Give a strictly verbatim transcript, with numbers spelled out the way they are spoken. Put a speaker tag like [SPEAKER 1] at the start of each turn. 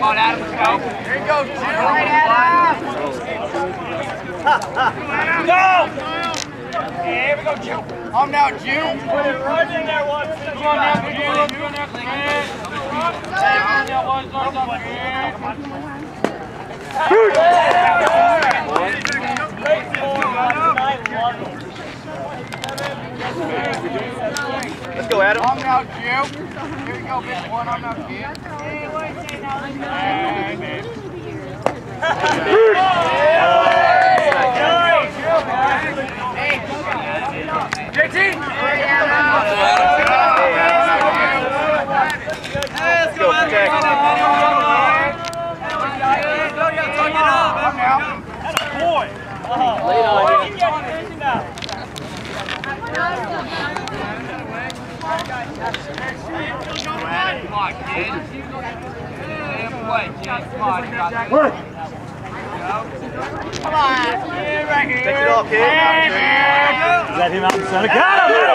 [SPEAKER 1] on, Adam, let's go. Here he goes, Jim. Right, Adam. Go! Yeah, here we go, Jim. I'm now, Jim. Put it right in there, one. Come on now, Jim. Come on now, Jim. Hey, come on now, one. Start up here.
[SPEAKER 2] Let's go, Adam.
[SPEAKER 1] I'm now, Jim. Here we go, big one. I'm now, Jim. Hey, what is it now? Hey, baby. J T! Let's go, Jack. That's a boy. Late on. Come on, kid. Come on, right here.
[SPEAKER 2] Take it off, kid.
[SPEAKER 1] Let
[SPEAKER 3] him out, son. Got him!